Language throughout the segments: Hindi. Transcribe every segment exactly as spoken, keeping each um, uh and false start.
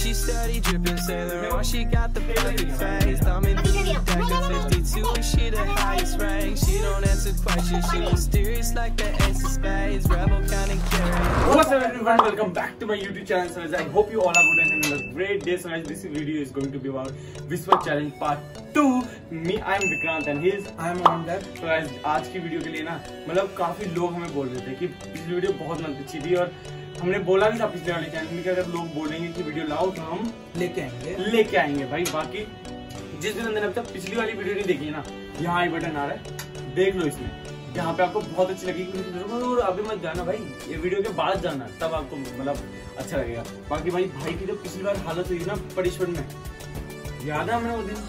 she steady dripping Sailor on. She got the perfect face. I'm in the deck of fifty-two and she the highest rank. She don't answer questions. She mysterious like the ace of spades. Rebel kind of carry. What's up everyone? Welcome back to my YouTube channel. So I hope you all are good and having a great day. So guys, this video is going to be about Viswa Challenge Part two. Me, I am Vikrant and he is I am Amanda. So guys, आज की वीडियो के लिए ना मतलब काफी लोग हमें बोल रहे थे कि पिछली वीडियो बहुत अच्छी थी और हमने बोला भी था पिछले वाले चैनल में कि अगर लोग बोलेंगे कि वीडियो लाओ तो हम लेके आएंगे लेके आएंगे भाई। बाकी जिस दिन अभी तक पिछली वाली वीडियो नहीं देखी है ना, यहाँ आई बटन आ रहा है, देख लो इसमें, यहाँ पे आपको बहुत अच्छी लगेगी। और अभी मत जाना भाई, ये वीडियो के बाद जाना, तब आपको मतलब अच्छा लगेगा। बाकी भाई भाई की जो पिछली बार हालत हुई ना पनिशमेंट में, याद है हमें वो दिन?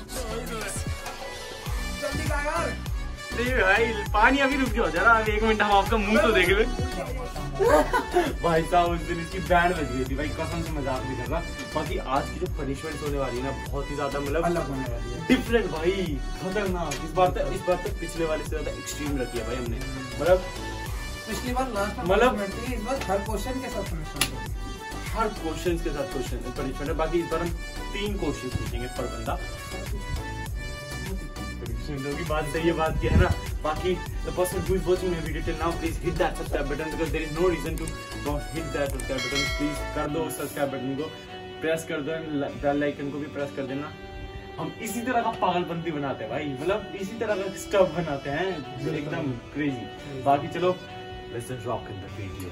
जल्दी यार भाई, पानी अभी रुक जाओ जरा, एक मिनट हम आपका मुंह तो देख ले। भाई साहब उस दिन इसकी बैंड बज गई थी भाई, कसम से मजाक नहीं कर रहा। बाकी आज की जो पनिशमेंट होने वाली है ना, बहुत ही ज्यादा मतलब अलग होने वाली है, डिफरेंट भाई, खतरनाक। इस बार तक इस बार तक पिछले वाले से ज्यादा एक्सट्रीम रखी है भाई हमने। मतलब पिछली बार लास्ट मतलब इस बार हर क्वेश्चन के साथ पनिशमेंट, हर क्वेश्चन के साथ क्वेश्चन पनिशमेंट है। बाकी इस बार हम तीन क्वेश्चन पूछेंगे पर बंदा। की बात सही है, बात क्या है ना। बाकी the person who is watching my video till now, please hit that subscribe button because there is no reason to not hit that subscribe button. Please कर दो subscribe button को प्रेस कर दो, बेल आइकन को भी प्रेस कर देना। हम इसी तरह का पागलपंती बनाते हैं भाई, मतलब इसी तरह का स्टफ बनाते हैं एकदम क्रेजी। बाकी चलो let's just rock in the video.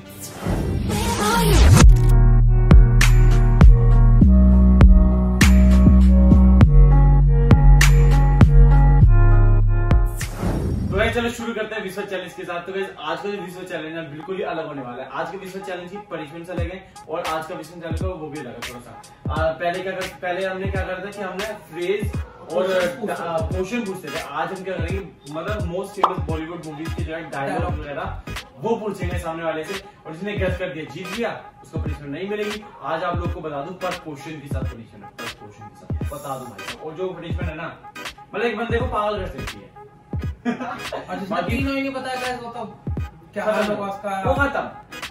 चलो शुरू करते हैं विश्व चैलेंज के साथ। तो गाइस आज का जो विश्व चैलेंज है बिल्कुल ही अलग होने वाला है। आज के विश्व चैलेंज की पनिशमेंट अलग है और आज का विश्व चैलेंज वो भी अलग है थोड़ा सा। आ, पहले क्या कर पहले हमने क्या करता कि हमने फ्रेज और क्वेश्चन पूछते थे। आज हम क्या करेंगे, मतलब मोस्ट फेमस बॉलीवुड मूवीज के जो है डायलॉग वगैरह वो पूछेंगे सामने वाले से, और जिसने गेस कर दिया जीत गया, उसको पनिशमेंट नहीं मिलेगी। आज आप लोग को बता दूं पर क्वेश्चन के साथ पनिशमेंट, पर क्वेश्चन के साथ बता दूं भाई। और जो पनिशमेंट है ना, मतलब एक बंदे को पागल कर सकती है। बाकी नहीं पता है वो तो क्या होगा उसका, वो खत्म,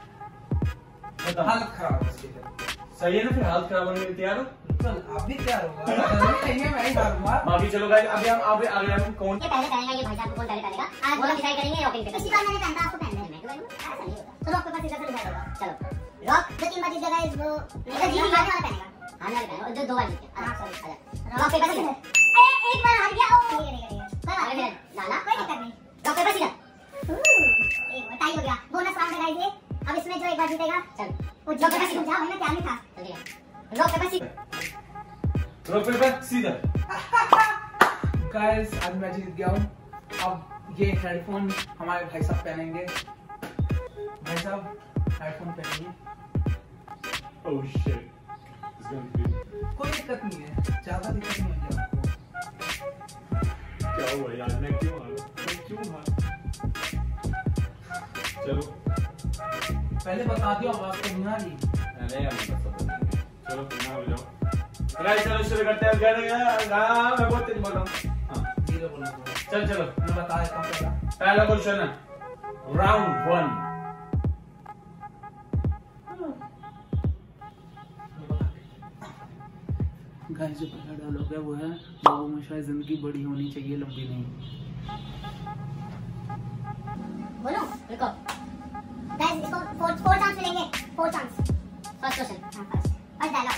हालत खराब है। सही है ना, फिर हालत खराब होने के लिए तैयार हो? चल अब भी तैयार होगा, नहीं है मैं ही मारूंगा। बाकी चलो गाइस, अभी हम अभी आगे हम कौन ये पहले पहनेगा, ये भाई साहब को कौन पहले पहनेगा, आज वो डिसाइड करेंगे रॉकिंग पेपर। इसी बार मैंने पहना, आपको पहनना है, मैं तो ऐसा नहीं होता। तो रॉक पेपर सीजर से डिसाइड होगा। चलो रॉक जो तीन बार जीत गया गाइस, वो नहीं जीत वाला पहनेगा, हारने वाला पहनेगा, और जो दो बार जीत गया। हां सॉरी, आजा रॉक पेपर सीजर। ए एक बार हार गया, ओ ठीक है ठीक है कोई बात नहीं, लाला कोई दिक्कत नहीं। रॉक पेपर सीजर, एक बार टाई हो गया। बोनस राउंड है गाइस ये। अब इसमें जो एक बार जीतेगा, चल वो रॉक पेपर सीजर, जाओ मैं तैयार नहीं था। चलिए rock paper scissor, rock paper scissor. Guys आज मैं जीत गया हूं। अब ये हेडफोन हमारे भाई साहब पहनेंगे। भाई साहब हेडफोन पहनिए। Oh shit, it's going to be, कोई दिक्कत नहीं है, ज्यादा दिक्कत नहीं है आपको। क्या हुआ यार, मैं क्यों हारा, मैं क्यों हारा? चलो पहले बता दियो, आवाज तो नहीं आ रही। अरे यार चलो ना हो जाओ। गाइस चलो शुरू करते हैं। गाना गाना मैं बहुत तेज बोल रहा हूं। हां धीरे बोलना। चल चलो मैं बता देता हूं पहला पहला क्वेश्चन है राउंड वन। गाइस जो पहला डायलॉग है वो है, बाबू मोशाय जिंदगी बड़ी होनी चाहिए, लंबी नहीं। बोलो रुको गाइस, इसको फोर फोर चांस मिलेंगे, फोर चांस। फर्स्ट क्वेश्चन, हां फर्स्ट फर्स्ट डायलॉग।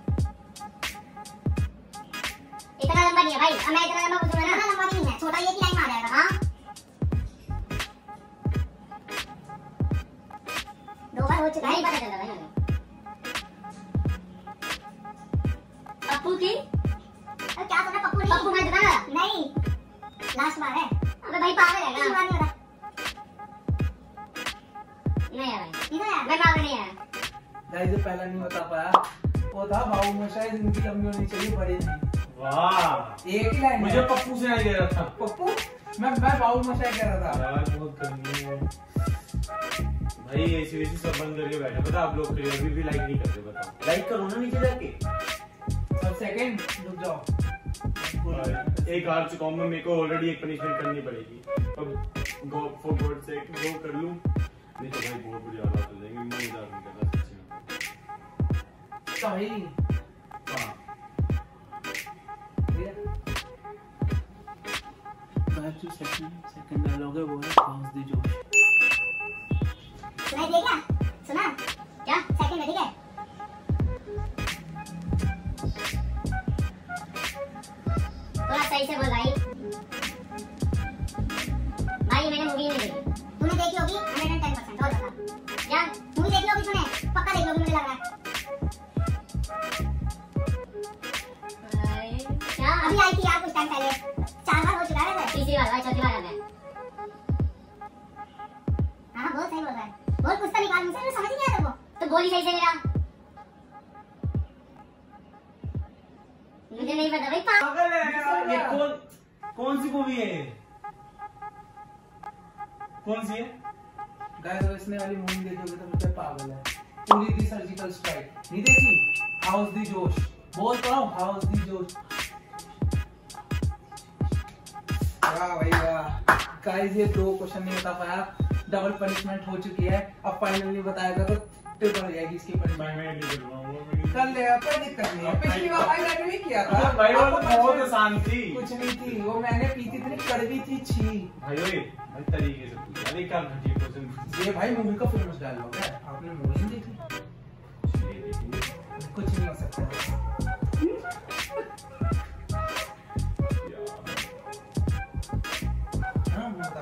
इतना लंबा नहीं है भाई, अब मैं इतना लंबा पूछूंगा ना, इतना लंबा नहीं है, छोटा ये की लाइन में आ जाएगा। हां दो बार हो चुका है, पता चल रहा है। पप्पू की क्या सुना, पप्पू नहीं, पप्पू मैं दुकान नहीं, लास्ट बार है। अबे भाई पागल है क्या, नहीं हो रहा नहीं है भाई, नहीं है मैं पागल नहीं है। गाइस जो पहला नहीं बता पाया वो था, बाबू मोशाय जिंदगी लंबी होनी चाहिए, बड़ी नहीं। वाह, एक ही लाइन, मुझे पप्पू से नहीं दे रहा था। पप्पू मैं मैं बाबू मोशाय कह रहा था यार, बहुत गंदी है भाई। ऐसी वैसी सब बंद करके बैठे, पता आप लोग अभी भी लाइक नहीं करते, बताओ लाइक करो ना नीचे जाके। सब सेकंड रुक जाओ, एक हार चुका हूं मैं, मेरे को ऑलरेडी एक पनिशमेंट करनी पड़ेगी। अब गो फॉर गॉड से गो कर लूं, नहीं तो भाई बहुत बुरी हालत हो जाएगी। मैं मजाक नहीं कर रहा सच्ची में। तो भाई हाँ जो सेकंड सेकंड डायलॉग है वो है हाउस दी जोश। सुनाई दिया क्या? सुना क्या? सेकंड में ठीक है। थोड़ा सही से बोल भाई। भाई मैंने मूवी नहीं देखी। तूने देखी होगी एक सौ दस परसेंट और बता। यार मूवी देखी होगी तूने? पक्का देखी होगी मुझे लग रहा है। क्या? अभी आई थी यार कुछ टाइम पहले। चार बार हो चुका है वैसे। तीसरी बार भाई, चौथी बार है। हाँ बहुत सही बोल रहा है। बोल कुछ तो निकाल मुझसे, समझ नहीं आता वो। तो बोल ही सही से मेरा। मुझे नहीं पता भाई। पागल है ये। कौन कौन सी मूवी है? कौन सी है? गाइस अगर इसने वाली मूवी देखी होगी तो मुझे पागल है। पूरी दी सर्जिकल स्ट्राइक नहीं देखी? हाउस दी जोश बोल तो रहा हूँ, हाउस दी जोश। वाह भाई वाह। गाइस ये दो क्वेश्चन नहीं बता पाया, डबल पनिशमेंट हो चुकी है। अब फाइनली बताएगा तो ट्रिपल हो जाएगी इसकी पनिशमेंट। मैं नहीं कर रहा हूँ। कर ले, कोई दिक्कत नहीं है। पिछली बार भाई मैंने भी किया था भाई वो आपको बहुत आसान थी। कुछ नहीं थी वो, मैंने पी थी, इतनी कड़वी थी। छी भाई ओए भाई तरीके से पूछ। अरे क्या घटिया क्वेश्चन। ये भाई मूवी का फेमस डायलॉग है, आपने मूवी नहीं देखी? कुछ नहीं हो सकता। हाँ बता।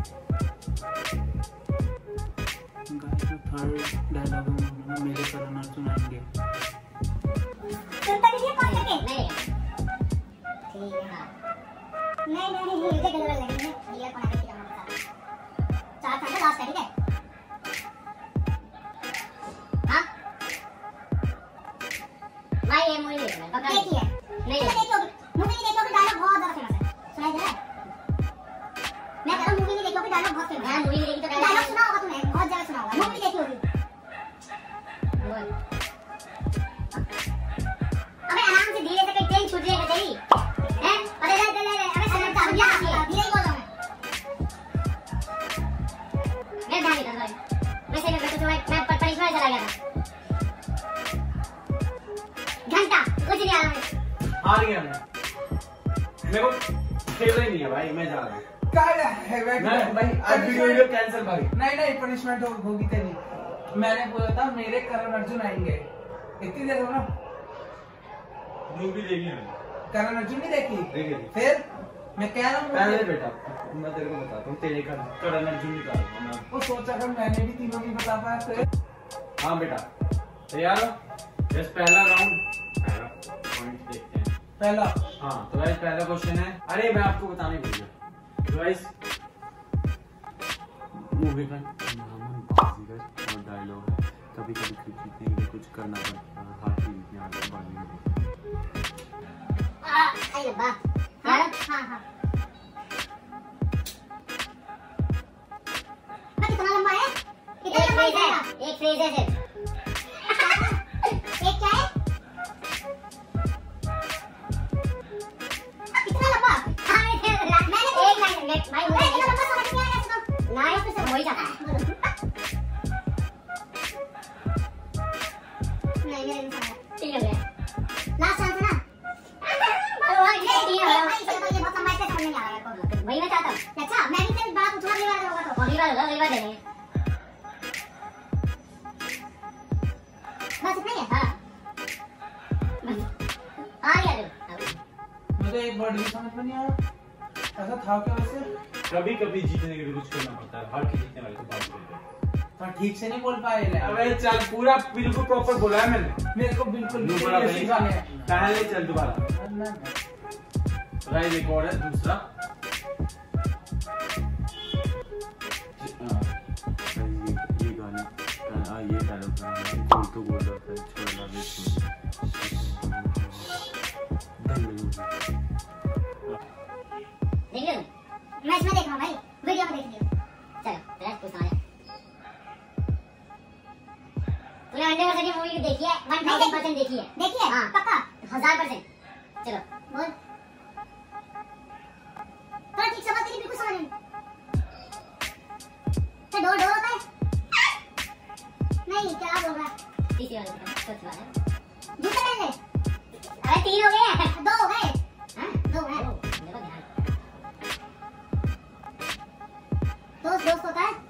थर्ड डायलॉग में मेरे करण अर्जुन आएंगे। सुनता नहीं है कौन करके? नहीं ठीक है। हाँ नहीं नहीं नहीं मुझे गलत लगेंगे। ये कौन आके क्या बता। चार था लास्ट है ठीक है। हाँ भाई ये मूवी देखी है। पक्का देखी है? नहीं देखी होगी। मूवी नहीं देखी होगी, डायलॉग बहुत ज्यादा फेमस है। सुनाई दे रहा है? मैं कह रहा हूँ मूवी नहीं देखी होगी, डायलॉग बहुत फेमस है। मूवी नहीं देखी तो डायलॉग सुना होगा तूने, बहुत जगह सुना होगा। मूवी देखी होगी। बोल अबे आराम से धीरे से, कहीं ट्रेन छूट जाएगा तेरी हैं? अरे ले ले ले अबे समझता हूं यार, धीरे ही बोल रहा हूं मैं। मैं ध्यान नहीं कर रहा। वैसे मैं करता भाई, मैं पनिशमेंट चला गया था। घंटा कुछ नहीं आ रहा। हार गया मैं। मेरे को खेलना ही नहीं है भाई, मैं जा रहा हूँ। क्या है मैं भाई आज वीडियो कैंसिल भाई। नहीं नहीं पनिशमेंट हो, होगी तेरी। मैंने बोला था मेरे करण अर्जुन आएंगे, इतनी देर हो ना। मूवी देखी मैंने। करण अर्जुन नहीं देखी? देखी। फिर मैं कह रहा हूँ पहले बेटा मैं तेरे को बताता हूँ, तेरे का करण अर्जुन निकाल। वो सोचा कर मैंने भी तीनों नहीं बता पाया। फिर हाँ बेटा तैयार हो? बस पहला राउंड, पहला पॉइंट देखते हैं। पहला हाँ तो गाइस पहला क्वेश्चन है। अरे मैं आपको बताने भूल गया। तो गाइस मूवी का नाम बाजीगर और डायलॉग है, कभी कभी जीतने के लिए कुछ करना पड़ता है, हार की जीतने आगे बाजी में। आ आई लब्बा यार। हां हां मैं कितना लंबा है? कितना लंबा है? एक फ्रेज है सिर्फ। एक क्या है? कितना लंबा? हां मैंने एक लाइन में भाई मुझे इतना लंबा समझ नहीं आया इसको। ना ये तो हो ही जाता है। नहीं मेरे नहीं समझ। ठीक है लास्ट चांस है ना। वही मैं चाहता हूँ। अच्छा मैं भी तेरी बात उठा, अगली बार होगा तो अगली बार होगा, अगली बार देंगे। बस इतना ही है। हाँ आ गया तू। मुझे एक वर्ड भी समझ में नहीं आया, ऐसा था क्या वैसे? कभी कभी जीतने के लिए कुछ करना पड़ता है, हार के जीतने वाले तो बात करते हैं। तो ठीक से नहीं बोल पाए। अबे चल पूरा बिल्कुल प्रॉपर बोला है मैंने। मेरे को बिल्कुल भी दूसरा नहीं गाने हैं। पहले चल दोबारा। राइट एक और है दूसरा। ये ये गाने आ ये डायलॉग बोल तो बोल रहा था छोड़ा दे छोड़ देख लो मैं इसमें देख रहा हूँ भाई, वीडियो में देख लियो। चलो तेरा कुछ समझ। तूने हंड्रेड परसेंट मूवी देखी है? वन थाउजेंड परसेंट देखी है? देखी है हाँ पक्का हजार परसेंट। चलो बोल थोड़ा ठीक से बात करी, बिल्कुल समझ नहीं। क्या डोर डोर होता है? नहीं क्या बोल रहा है? तीसरी वाला चौथी वाला जूते पहन ले। अरे तीन हो गए, दो हो गए। हाँ दो हो गए। देखो ध्यान। दोस्त दोस्त होता है,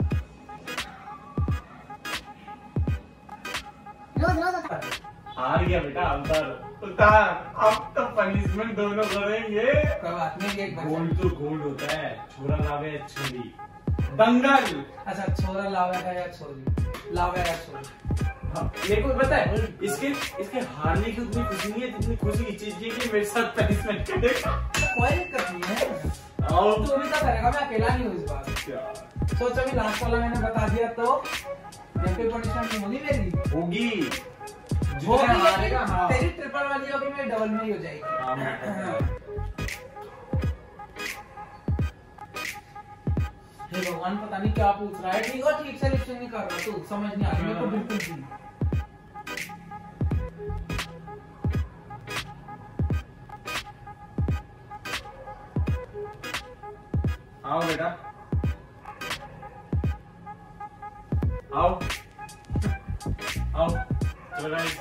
रोज रोज होता है। हार गया बेटा, उतार उतार। अब तो पनिशमेंट दोनों करेंगे। कोई बात नहीं, एक बार गोल्ड तो गोल्ड होता है, छोरा लावे छुरी दंगल। अच्छा छोरा लावेगा या छोरी, लावेगा छोरी। हाँ, मेरे को पता है इसके इसके हारने की उतनी खुशी नहीं है जितनी खुशी की चीज है कि मेरे साथ पनिशमेंट करेगा। कोई दिक्कत नहीं है, और तू भी तो करेगा, मैं अकेला नहीं हूँ इस बार। सोच अभी लास्ट वाला मैंने बता दिया तो कोई पनिशमेंट नहीं होगी मेरी। होगी होगी, जितना हारेगा। हाँ तेरी ट्रिपल वाली होगी, मेरी डबल में ही हो जाएगी। हाँ, मैं पता है। हे भगवान, पता नहीं क्या पूछ रहा है। ठीक हो, ठीक से लिप्सिंग नहीं कर रहा तू, समझ नहीं आ रही मेरे को बिल्कुल भी। आओ बेटा, आओ आओ। चलो गाइस,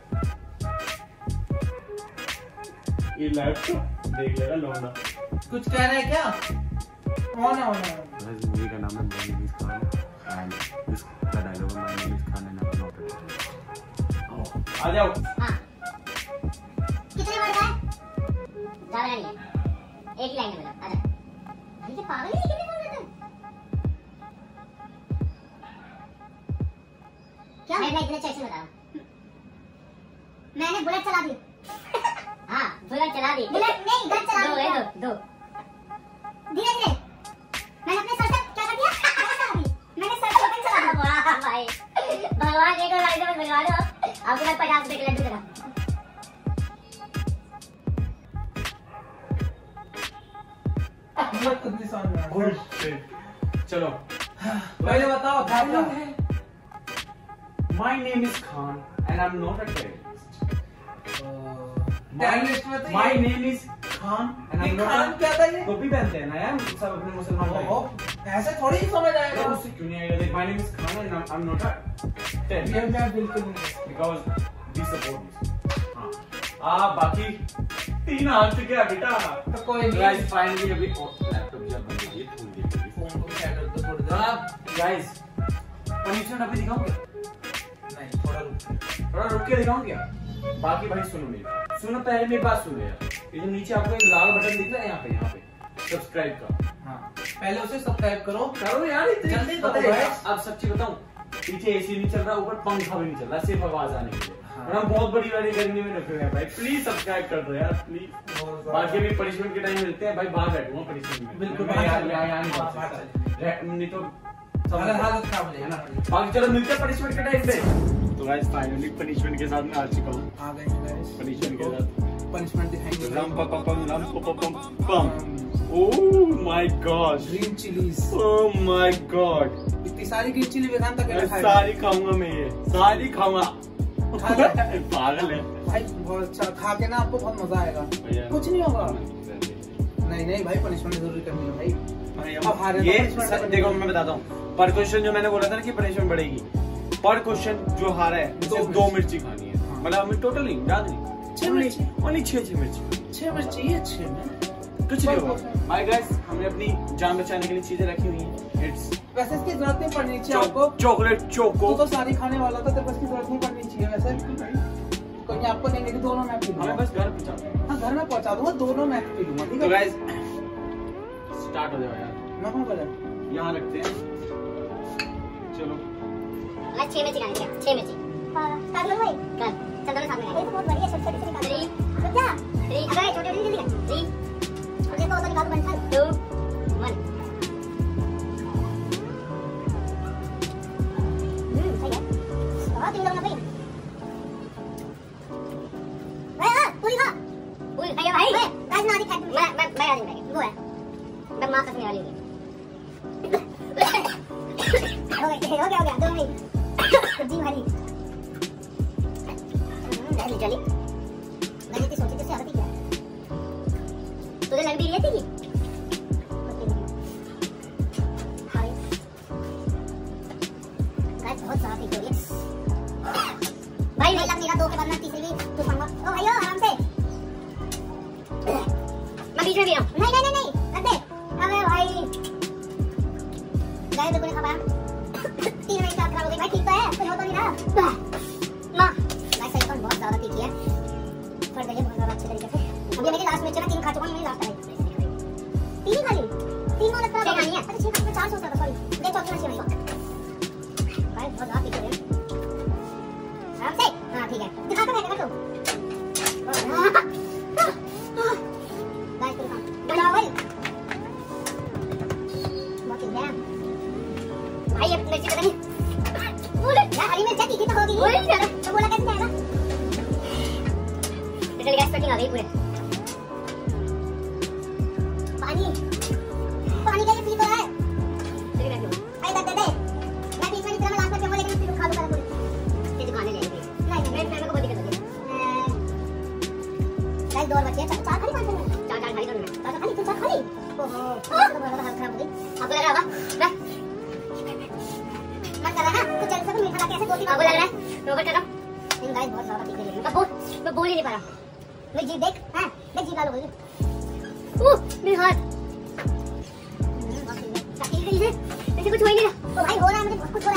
ये लैपटॉप देख लेगा लौंडा। कुछ कह रहे हैं क्या? कौन है? कौन है? Guys, movie का नाम है My Name is Khan and this का डायलॉग है My Name is Khan and I'm not a आ जाओ। हाँ कितने वर्ड का है? ज्यादा नहीं है, एक ही लाइन है मतलब। आजा भाई, ये पागल है, ये कितने बोल रहे थे? क्या मैं इतने अच्छे से बताऊं? मैंने बुलेट चला दी। हाँ बुलेट चला दी। बुलेट नहीं, गन चला दी। दो है, दो दो धीरे धीरे। मैंने अपने सर से क्या कर दिया? गन चला दी। मैंने सर से गन चला दी। वाह भाई, भगवान एक और गाड़ी से भिजवा दो, आपको मैं पचास रुपए के लड्डू देना। मुझे खुद नहीं समझ में आ रहा। चलो पहले बताओ डायलॉग है। My name is Khan and I'm not a terrorist. Terrorist में तो My ये- name is Khan and ये I'm not खान a क्या था ये? टोपी पहनते हैं ना यार सब अपने मुसलमान भाई। ओहो, ऐसे थोड़ी ही समझ आएगा। तो उससे क्यों नहीं आएगा? देख, My name is Khan and I'm, I'm not a terrorist ये मैं बिल्कुल नहीं। because we support this. हाँ, आ बाकी तीन हाथ से क्या बेटा? तो कोई नहीं। Guys, finally अभी लैपटॉप जब बंद हो गई थोड़ी देर के लिए। फोन को साइड कर दो थोड़ी देर। हाँ, guys, पनिशमेंट अभी दिखाऊंगा? नहीं, थोड़ा रुक। थोड़ा रुक के दिखाऊं क्या? बाकी भाई सुनो मेरी बात, सुनो पहले मेरी बात सुनो यार। ये जो नीचे आपको एक लाल बटन दिख रहा है यहाँ पे, यहाँ पे सब्सक्राइब का। हाँ, पहले उसे सब्सक्राइब करो। करो यार, इतनी जल्दी पता करो है guys। अब सच्ची बताऊं, पीछे एसी नहीं चल रहा, ऊपर पंखा भी नहीं चल रहा, सिर्फ आवाज आने के लिए। हाँ। और हम बहुत बड़ी वाली गर्मी में रखे हुए हैं भाई, प्लीज सब्सक्राइब कर दो यार प्लीज। बाकी भी पनिशमेंट के टाइम मिलते हैं भाई, बाहर बैठूंगा पनिशमेंट में। बिल्कुल, मैं बाहर यार चल- यहाँ यहाँ नहीं हाँ, बैठ बाहर सकता। रे- नहीं तो अगर हालत खराब हो है जाए ना। ना। बाकी चलो मिलते हैं पनिशमेंट के टाइम पे। तो गाइस फाइनली पनिशमेंट के साथ मैं आ चुका हूँ। आ गए guys। पनिशमेंट के साथ पनिशमेंट दिखाएंगे। रम पम पम पम रम पम पम पम। Oh my god, green chillies. Oh my god, इतनी सारी ग्रीन चिली वेगान तक मैं खाएगा। सारी खाऊंगा, मैं ये सारी खाऊंगा। खा ले। पागल है भाई बहुत अच्छा, खा के ना आपको बहुत मजा आएगा। भैया। कुछ नहीं होगा। नहीं नहीं भाई, पनिशमेंट जरूर करनी है भाई। अब हारे तो ये punishment सर, करनी देखो है। मैं बताता हूँ, पर क्वेश्चन जो मैंने बोला था ना कि पनिशमेंट बढ़ेगी, पर क्वेश्चन जो हारा है दो सिर्फ दो मिर्ची खानी है। हाँ। मतलब हमें टोटल नहीं, ज्यादा नहीं, छह मिर्ची। ओनली छह छह मिर्ची, छह मिर्ची ये छह में कुछ नहीं होगा। भाई गाइस, हमने अपनी जान बचाने के लिए चीजें रखी हुई हैं। इट्स वैसे इसकी जरूरत नहीं पड़नी चाहिए आपको। Chocolate choco. तू तो सारी खाने वाला था, तेरे को इसकी जरूरत नहीं पड़नी चाहिए वैसे। कोई नहीं, आपको देंगे कि दोनों मैं पी हमें लूंगा। बस घर पहुंचा दो। हाँ, घर में पहुंचा दूंगा, दोनों मैं पी लूंगा। ठीक तो है गाइस स्टार्ट हो जाओ यार, मैं कहाँ पर है? यहाँ रखते हैं। चलो मैं छह मिर्ची खाने का, छह मिर्ची। हाँ, कर लो भाई। कर, चल दोनों साथ में खाएंगे। ये तो बहुत बढ़िया, छोटे छोटे से निकाल। थ्री, क्या? थ्री, अगर छोटे छोटे जल्दी कर। थ्री, अब देखो तो निकाल, वन, टू, वन। हम्म, सही है। बहुत तीन लोग ना भाई। भाई हाँ, पूरी खा। पूरी खाइए भाई। मैं, राज ना दिखा। मैं, मैं, मैं राज नहीं खाएगी। वो है। मैं माँ कसने वाली हूँ। हो गया, हो गया, हो गया, दो मिनट। जी भाई। चली चली। मैंने तो सोची थी आदत ही क्या है। तुझे लग भी रही थी कि? हाय। गाइस बहुत सारा पी गई। भाई नहीं लगने का, दो के बाद मैं तीसरी भी तूफान बीच में भी रहा नहीं नहीं नहीं रख दे। अबे भाई गाय बिल्कुल नहीं खा पाया। तीन मिनट का खराब हो गई भाई। ठीक तो है कुछ हो तो नहीं रहा माँ। गाइस सही तो बहुत ज्यादा तीखी है। फट गई बहुत ज्यादा अच्छे तरीके से। अभी मेरी लास्ट मिर्च ना तीन खा चुका हूँ। मेरी लास्ट है तीन ही खा ली। तीन और लगता है खानी है। अच्छा छह का चार सोच रहा था सॉरी। देख चौथी मछली भाई बहुत ज्यादा तीखी है। आराम से हाँ ठीक है दिखा कर रहेगा तो गाइस तुम बजाओ भाई बहुत ही है भाई। ये मिर्ची पता नहीं बोले यार हरी मिर्च तीखी तो होगी बोले ज्यादा तो बोला कैसे जाएगा। इधर गैस कटिंग आ गई पूरे। पानी पानी कैसे पी तो है भाई दे दे दे। मैं बीच में इतना लास्ट में बोले लेकिन फिर खा लूंगा पूरी। ये दुकान ले लेंगे नहीं नहीं मैं मेरे को बहुत दिक्कत होगी। गाइस दो और बची है। चार खाली पांच में चार चार खाली दोनों में चार खाली तो चार खाली ओहो तो बड़ा हाथ खराब हो गई। आपको लग रहा होगा ना मन कर रहा है ना तो चल सब मीठा कैसे दो तीन आपको लग रहा है रोबोट कर। इन गाइस बहुत ज्यादा तीखी है। मैं बोल मैं बोल ही नहीं पा रहा। मैं जीभ देख हां देख जीभ डालो बोल ओह मेरे हाथ ठीक है ऐसे कुछ हो ही नहीं रहा। ओ भाई हो रहा है मुझे कुछ हो रहा है।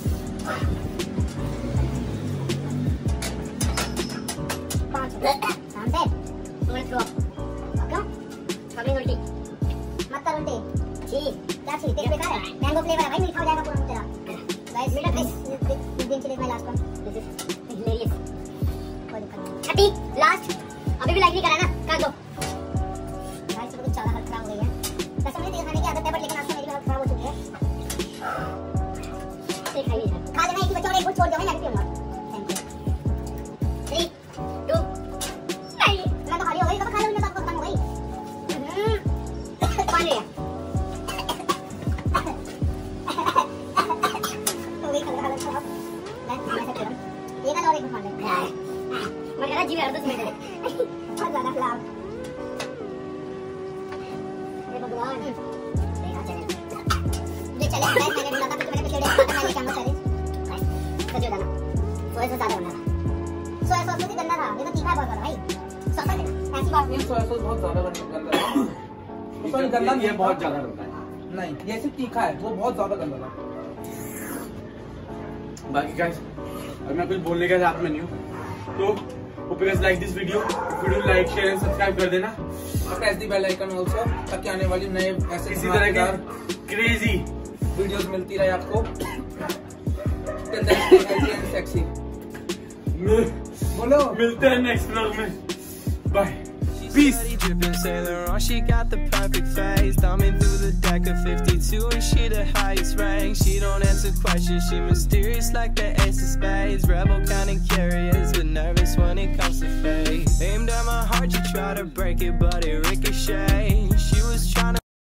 पांच शांत है तुमने थ्रो क्यों कभी उल्टी मत कर उल्टी। छी क्या छी तेरे बेकार है। मैंगो फ्लेवर है भाई मीठा हो जाएगा पूरा तेरा। गाइस मीठा गाइस दिन चले मैं last one this is hilarious कोई दिक्कत नहीं। थर्टी लास्ट अभी भी लाइक नहीं करा ना कर दो। गाइस कुछ ज्यादा हालत खराब हो गई है। कसम से तेल खाने की आदत है बट लेकिन आज तो मेरी हालत खराब हो चुकी है। खा लेना एक बच्चा और एक गुड़ छोड़ दो मैं नहीं पीऊंगा। थैंक यू थ्री टू नहीं मैं तो खाली हो गई कब खा लूंगी तब खत्म हो गई। पानी है तो वही खा खा खा मैं ऐसे कर ये ना और एक खा ले मैं कह रहा जी यार दस मिनट बहुत ज्यादा खराब ये भगवान देखा चले ये चले गाइस मैंने बोला था कि मैंने पिछले डेढ़ घंटे पहले कैमरा चैलेंज सच बताना सोया सॉस ज्यादा बना था। सोया सॉस तो गंदा था ये तो तीखा है बहुत भाई। सॉस देना ऐसी बात ये सोया सॉस बहुत ज्यादा गंदा है। सॉरी गंदा ये बहुत ज्यादा गंदा है नहीं ये सिर्फ तीखा है वो बहुत ज्यादा गंदा था। बाकी गाइस अब मैं कुछ बोलने के साथ में नहीं हूँ तो hope you guys like this video. Video like share and subscribe कर देना और press the bell icon also ताकि आने वाली नए ऐसे इसी तरह के क्रेजी वीडियोस मिलती रहे आपको। Till then stay healthy and sexy. बोलो मिलते हैं नेक्स्ट व्लॉग में bye Peace. Dripping Saint Laurent, she got the perfect face. Thumbing through the deck of fifty-two and she the highest rank. She don't answer questions, she mysterious like the ace of spades. Rebel kind of curious, but nervous when it comes to fate. Aimed at my heart, you try to break it, but it ricochet.